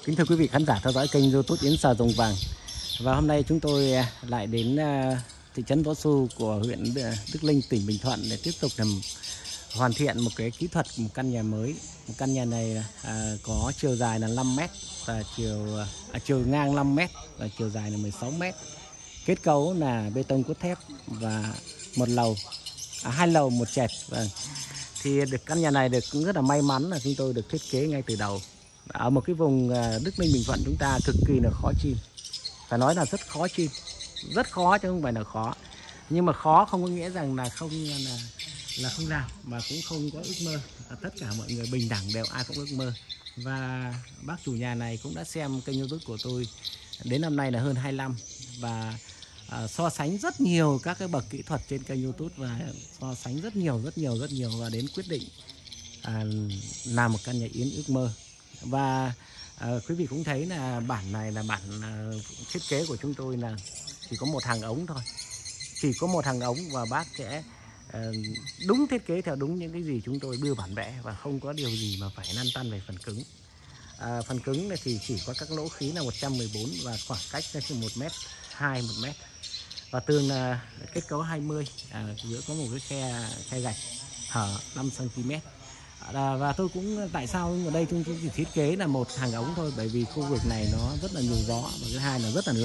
Kính thưa quý vị khán giả theo dõi kênh YouTube Yến Sào Rồng Vàng. Và hôm nay chúng tôi lại đến thị trấn Võ Xu của huyện Đức Linh, tỉnh Bình Thuận để tiếp tục làm hoàn thiện một cái kỹ thuật một căn nhà mới. Một căn nhà này có chiều dài là 5 m và chiều ngang 5 m và chiều dài là 16 m. Kết cấu là bê tông cốt thép và hai lầu một trệt. Thì căn nhà này cũng rất là may mắn là chúng tôi được thiết kế ngay từ đầu. Ở một cái vùng Đức Linh Bình Thuận chúng ta cực kỳ là khó chim, phải nói là rất khó chim, rất khó chứ không phải là khó. Nhưng mà khó không có nghĩa rằng là không làm, mà cũng không có ước mơ. Tất cả mọi người bình đẳng đều ai cũng ước mơ. Và bác chủ nhà này cũng đã xem kênh YouTube của tôi đến năm nay là hơn 25 và so sánh rất nhiều các cái bậc kỹ thuật trên kênh YouTube và so sánh rất nhiều và đến quyết định làm một căn nhà Yến ước mơ. Và quý vị cũng thấy là bản này là bản thiết kế của chúng tôi là chỉ có một hàng ống thôi, chỉ có một hàng ống, và bác sẽ đúng thiết kế theo đúng những cái gì chúng tôi đưa bản vẽ và không có điều gì mà phải lăn tăn về phần cứng. Phần cứng này thì chỉ có các lỗ khí là 114 và khoảng cách là từ 1,2 m, 1 m. Và tường là kết cấu 20, giữa có một cái khe gạch hở 5 cm. Và tôi cũng tại sao ở đây chúng tôi chỉ thiết kế là một hàng ống thôi, bởi vì khu vực này nó rất là nhiều gió, và thứ hai là rất là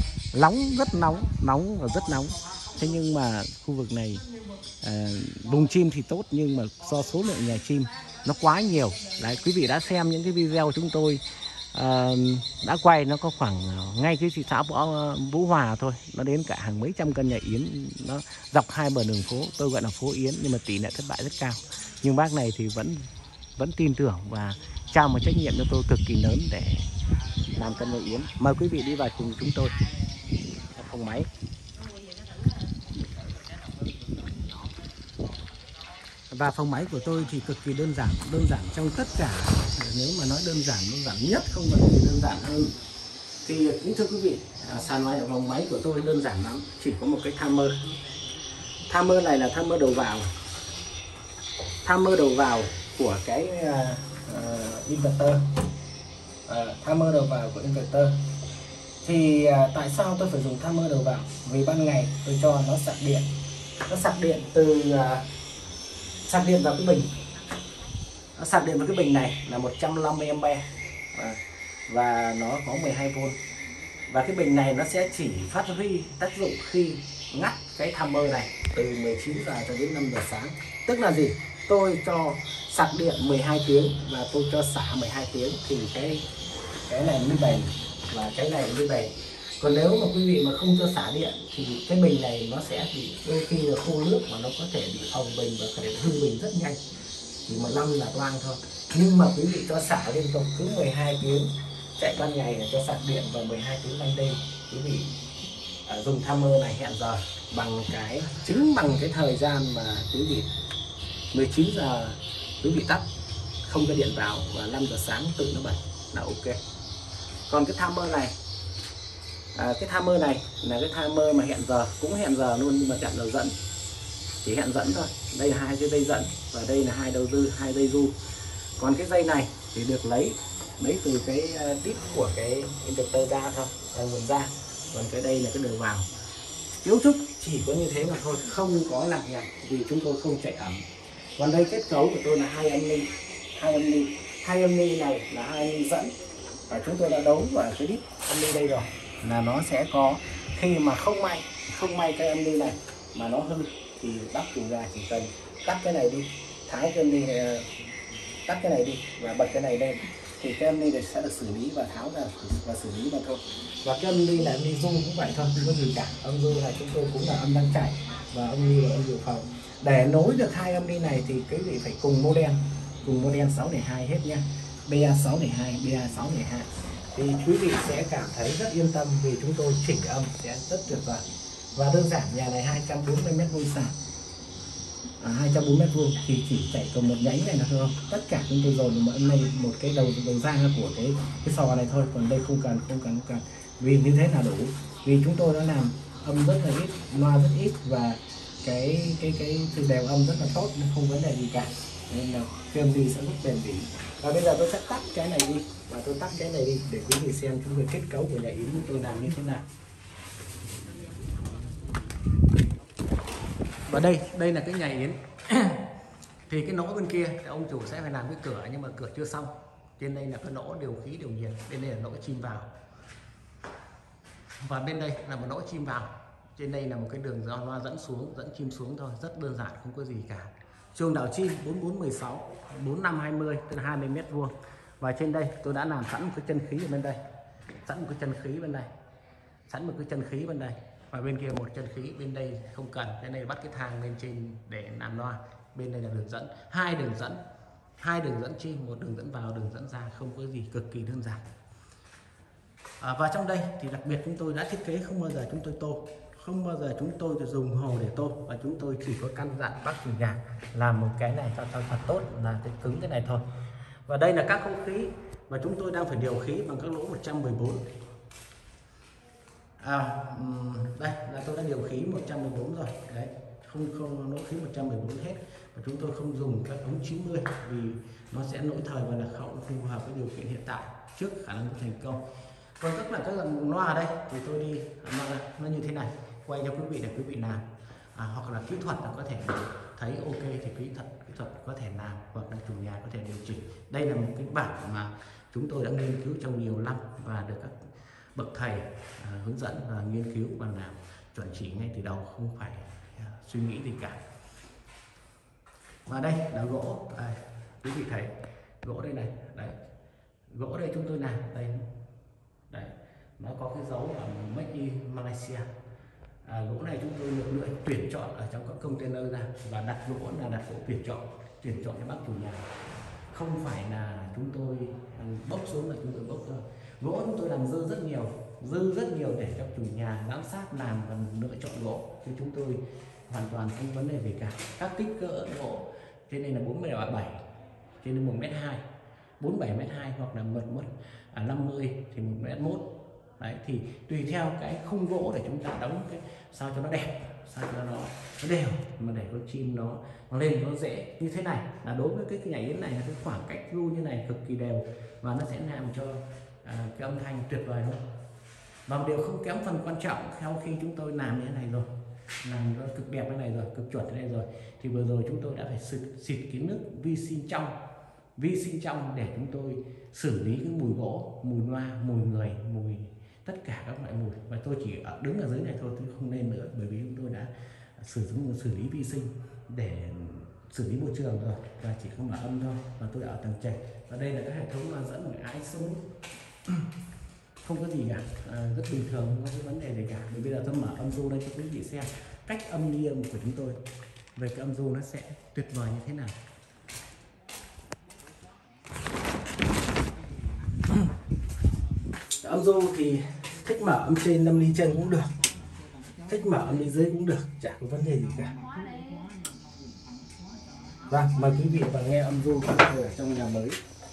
nóng và rất nóng. Thế nhưng mà khu vực này vùng chim thì tốt, nhưng mà do số lượng nhà chim nó quá nhiều. Đấy, quý vị đã xem những cái video chúng tôi đã quay, nó có khoảng ngay cái thị xã Vũ Hòa thôi, nó đến cả hàng mấy trăm căn nhà Yến, nó dọc hai bờ đường phố, tôi gọi là phố Yến, nhưng mà tỷ lệ thất bại rất cao. Nhưng bác này thì vẫn tin tưởng và trao một trách nhiệm cho tôi cực kỳ lớn để làm căn nhà Yến. Mời quý vị đi vào cùng chúng tôi phòng máy. Và phòng máy của tôi thì cực kỳ đơn giản trong tất cả. Nếu mà nói đơn giản nhất, không có gì đơn giản hơn. Thì kính thưa quý vị, sàn phòng máy của tôi đơn giản lắm, chỉ có một cái timer. Timer này là timer đầu vào. Timer đầu vào của cái inverter. Timer đầu vào của inverter. Thì tại sao tôi phải dùng timer đầu vào? Vì ban ngày tôi cho nó sạc điện. Nó sạc điện sạc điện vào cái bình. Nó sạc điện vào cái bình này là 150A và nó có 12V. Và cái bình này nó sẽ chỉ phát huy tác dụng khi ngắt cái timer này từ 19 giờ cho đến 5 giờ sáng. Tức là gì? Tôi cho sạc điện 12 tiếng và tôi cho xả 12 tiếng thì cái này mới bền và cái này mới bền. Còn nếu mà quý vị mà không cho xả điện thì cái bình này nó sẽ bị đôi khi là khô nước, mà nó có thể bị phồng bình và có thể hư bình rất nhanh, chỉ một năm là toang thôi. Nhưng mà quý vị cho xả liên tục cứ 12 tiếng, chạy ban ngày là cho sạc điện và 12 tiếng ban đêm. Quý vị dùng timer này hẹn giờ bằng cái thời gian mà quý vị 19 giờ quý vị tắt, không có điện vào, và 5 giờ sáng tự nó bật là ok. Còn cái timer này là cái timer mà hẹn giờ, cũng hẹn giờ luôn, nhưng mà chặn đầu dẫn, chỉ hẹn dẫn thôi. Đây là 2 dây dẫn và đây là 2 dây ru. Còn cái dây này thì được lấy từ cái tip của cái inverter ra thôi, nguồn ra. Còn cái đây là cái đường vào. Cấu trúc chỉ có như thế mà thôi, không có nặng nhọc vì chúng tôi không chạy ẩm. Còn đây kết cấu của tôi là 2 âm ly này là 2 âm ly dẫn, và chúng tôi đã đấu vào cái đít âm ly đây rồi, là nó sẽ có, khi mà không may cái âm ly này mà nó hư thì bác chủ nhà chỉ cần tắt cái này đi, thái cái âm ly này, tắt cái này đi và bật cái này lên, thì cái âm ly này sẽ được xử lý và tháo ra và xử lý mà thôi. Và cái âm ly là âm ly ru cũng vậy thôi, không có gì cả. Âm ru này chúng tôi cũng là âm đang chạy, và âm ly là âm dự phòng. Để nối được 2 âm ly này thì quý vị phải cùng model 602 hết nha, BA602, BA602. Thì quý vị sẽ cảm thấy rất yên tâm vì chúng tôi chỉnh âm sẽ rất tuyệt vời. Và đơn giản, nhà này 240 m² sàn, 240 m² thì chỉ chạy còn một nhánh này là thôi không. Tất cả chúng tôi dồn một cái đầu ra của cái sò này thôi, còn đây không cần. Vì như thế là đủ. Vì chúng tôi đã làm âm rất là ít, loa rất ít, và cái sự đều âm rất là tốt, không vấn đề gì cả, nên là cái âm đi sẽ rất bền bỉ. Và bây giờ tôi sẽ tắt cái này đi. Và tôi tắt cái này đi để quý vị xem chúng tôi kết cấu của nhà yến tôi làm như thế nào. Và đây là cái nhà yến. Thì cái nỗ bên kia thì ông chủ sẽ phải làm cái cửa, nhưng mà cửa chưa xong. Trên đây là cái nỗ điều khí điều nhiệt, bên đây là nỗ chim vào, và bên đây là một nỗ chim vào. Trên đây là một cái đường loa dẫn xuống, dẫn chim xuống thôi, rất đơn giản, không có gì cả. Chuông đảo chim 4416 4520, tức là 20 mét vuông. Và trên đây tôi đã làm sẵn một cái chân khí ở bên đây, sẵn một cái chân khí bên đây, sẵn một cái chân khí bên đây, và bên kia một chân khí. Bên đây không cần, cái này bắt cái thang lên trên để làm loa. Bên đây là đường dẫn, hai đường dẫn chim, một đường dẫn vào, đường dẫn ra, không có gì, cực kỳ đơn giản. Và trong đây thì đặc biệt chúng tôi đã thiết kế không bao giờ chúng tôi tô, không bao giờ chúng tôi dùng hồ để tô, và chúng tôi chỉ có căn dặn bác chủ nhà làm một cái này cho thật tốt, là cái cứng cái này thôi. Và đây là các không khí mà chúng tôi đang phải điều khí bằng các lỗ 114. Đây là tôi đã điều khí 114 rồi đấy, không lỗ khí 114 hết. Và chúng tôi không dùng các ống 90 vì nó sẽ lỗi thời và lạc hậu, phù hợp với điều kiện hiện tại trước khả năng thành công. Còn tức là các dòng loa ở đây thì tôi đi nó như thế này, quay cho quý vị để quý vị làm, hoặc là kỹ thuật là có thể thấy ok thì kỹ thuật có thể làm, hoặc là chủ nhà có thể điều chỉnh. Đây là một cái bản mà chúng tôi đã nghiên cứu trong nhiều năm và được các bậc thầy hướng dẫn và nghiên cứu và làm chuẩn chỉ ngay từ đầu, không phải suy nghĩ gì cả. Và đây là gỗ, quý vị thấy gỗ đây này, đấy, gỗ đây chúng tôi làm đây, đấy, nó có cái dấu là Made in Malaysia. Gỗ này chúng tôi lựa tuyển chọn ở trong các container ra, và đặt gỗ là đặt gỗ tuyển chọn cho bác chủ nhà, không phải là chúng tôi bốc xuống là chúng tôi bốc thôi. Gỗ chúng tôi làm dư rất nhiều để cho chủ nhà giám sát làm và lựa chọn gỗ, chứ chúng tôi hoàn toàn không vấn đề gì cả. Các kích cỡ gỗ trên đây là 47, trên đây 1m2, 47m2, hoặc là 1m50 thì 1m1. Đấy, thì tùy theo cái khung gỗ để chúng ta đóng cái sao cho nó đẹp, sao cho nó đều, mà để con chim nó lên nó dễ. Như thế này là đối với cái nhảy yến này là cái khoảng cách ru như này cực kỳ đều, và nó sẽ làm cho cái âm thanh tuyệt vời luôn. Và một điều không kém phần quan trọng, sau khi chúng tôi làm như thế này rồi, làm nó cực đẹp cái này rồi, cực chuẩn cái này rồi, thì vừa rồi chúng tôi đã phải xịt cái nước vi sinh trong để chúng tôi xử lý cái mùi gỗ, mùi loa, mùi người, mùi tất cả các loại mùi. Và tôi chỉ đứng ở dưới này thôi, tôi không lên nữa, bởi vì chúng tôi đã sử dụng xử lý vi sinh để xử lý môi trường rồi, và chỉ không mở âm thôi. Và tôi ở tầng trệt, và đây là cái hệ thống loa dẫn một ái xuống, không có gì cả, rất bình thường, không có cái vấn đề gì cả. Bởi bây giờ tôi mở âm du đây cho quý vị xem cách âm ly âm của chúng tôi, về cái âm du nó sẽ tuyệt vời như thế nào. Âm du thì thích mở âm trên 5 ly chân cũng được, thích mở âm ly dưới cũng được, chả có vấn đề gì cả. Vâng, mời quý vị và nghe âm du ở trong nhà mới.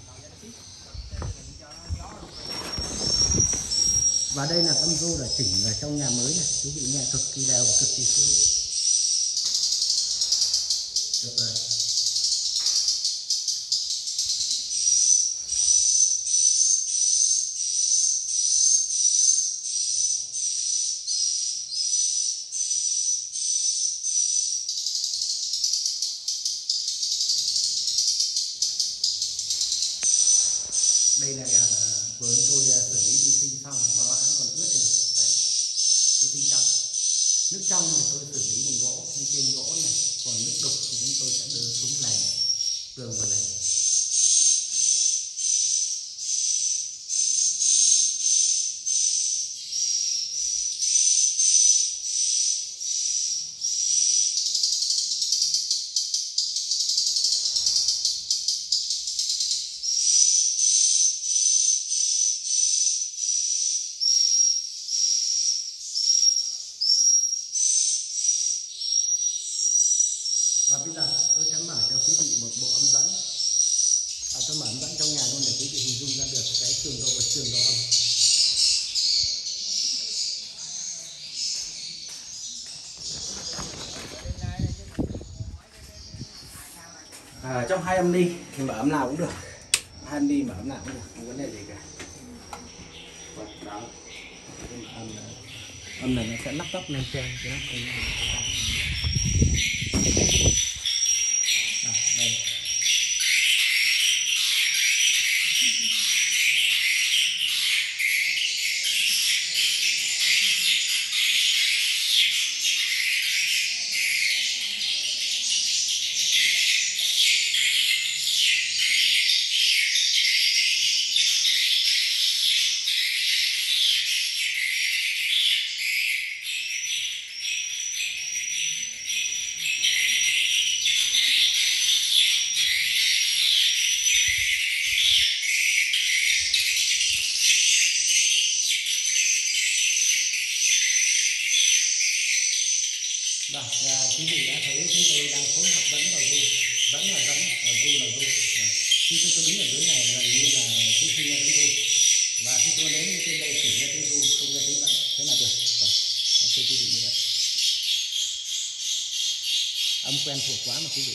Và đây là âm du là chỉnh ở trong nhà mới này, quý vị nghe cực kỳ đều và cực kỳ sướng. Tuyệt vời. Đây là vừa tôi xử lý vi sinh xong, mà nó còn ướt đây này. Đấy, vi sinh trong, nước trong thì tôi xử lý bằng gỗ, như trên gỗ này, còn nước đục thì chúng tôi sẽ đưa xuống lầy, tường vào lầy. Và bây giờ tôi sẽ mở cho quý vị một bộ âm dẫn. Tôi mở âm dẫn trong nhà luôn để quý vị hình dung ra được cái cường độ và trường độ âm. Trong hai âm ly thì mở âm nào cũng được, ăn đi mà ấm nào cũng được, không vấn đề gì cả. Đó, âm này nó sẽ lắp tóc lên trên cái đây. Vâng, quý vị đã thấy chúng tôi đang phối hợp dẫn và du, dẫn là dẫn và du là du. Khi chúng tôi đứng ở dưới này gần như là chúng tôi nghe tiếng du, và khi tôi đến trên đây chỉ nghe tiếng du, không nghe tiếng dẫn, thế là được. Thưa quý vị như vậy, âm quen thuộc quá mà quý vị.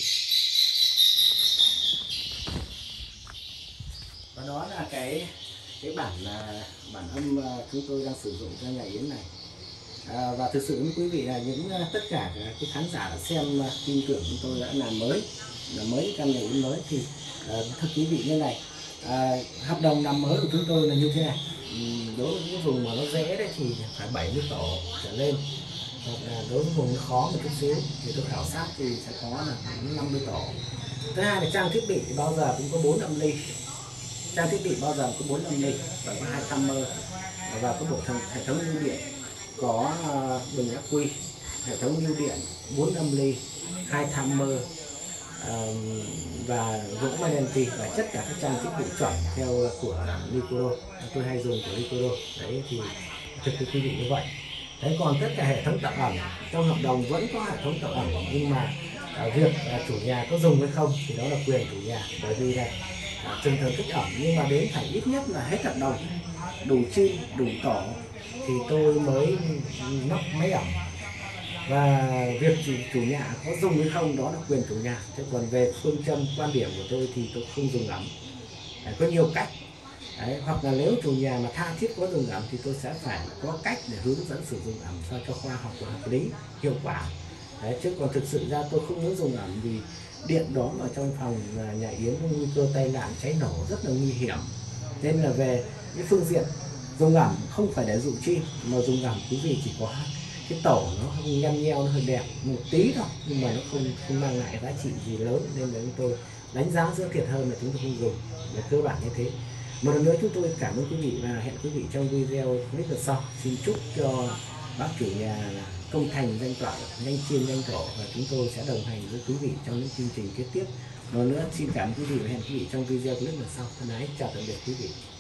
Và đó là cái bản âm chúng tôi đang sử dụng cho nhà yến này. Và thực sự với quý vị là tất cả cái khán giả đã xem tin tưởng chúng tôi đã làm mới căn nhà yến mới thì thật quý vị như này, hợp đồng làm mới của chúng tôi là như thế này. Đối với những vùng mà nó dễ đấy thì phải 70 tổ trở lên, hoặc là đối với vùng nó khó một chút xíu thì tôi khảo sát thì sẽ có là 50 tổ. Thứ hai là trang thiết bị thì bao giờ cũng có 4 âm ly, trang thiết bị bao giờ có 4 âm ly và có 2 timer và có bộ hệ thống lưu điện, có bình ắc quy, hệ thống lưu điện, 4 âm ly, 2 timer và gỗ Manenti và tất cả các trang thiết bị chuẩn theo của Nicolo. Tôi hay dùng của Nicolo đấy, thì thực sự quý vị như vậy. Đấy, còn tất cả hệ thống tạo ẩm trong hợp đồng vẫn có hệ thống tạo ẩm, nhưng mà việc chủ nhà có dùng hay không thì đó là quyền chủ nhà. Bởi vì là trường hợp thích ẩm nhưng mà đến phải ít nhất là hết hợp đồng, đủ chim đủ tổ thì tôi mới lắp máy ẩm. Và việc chủ nhà có dùng hay không đó là quyền chủ nhà. Thế còn về phương châm quan điểm của tôi thì tôi không dùng ẩm. Có nhiều cách. Đấy, hoặc là nếu chủ nhà mà tha thiết có dùng ẩm thì tôi sẽ phải có cách để hướng dẫn sử dụng ẩm sao cho khoa học và hợp lý, hiệu quả. Đấy, chứ còn thực sự ra tôi không muốn dùng ẩm vì điện đóm ở trong phòng nhà yến có nguy cơ tai nạn cháy nổ rất là nguy hiểm. Nên là về cái phương diện dùng ẩm không phải để dụ chi, mà dùng ẩm quý vị chỉ có cái tổ nó không nhăn nheo, nó hơi đẹp một tí thôi, nhưng mà nó không mang lại giá trị gì lớn, nên là chúng tôi đánh giá giữa thiệt hơn là chúng tôi không dùng. Về cơ bản như thế. Một lần nữa chúng tôi cảm ơn quý vị và hẹn quý vị trong video clip lần sau. Xin chúc cho bác chủ nhà công thành danh toại, nhanh chiên nhanh tổ, và chúng tôi sẽ đồng hành với quý vị trong những chương trình kế tiếp. Một lần nữa xin cảm ơn quý vị và hẹn quý vị trong video clip lần sau. Thân ái chào tạm biệt quý vị.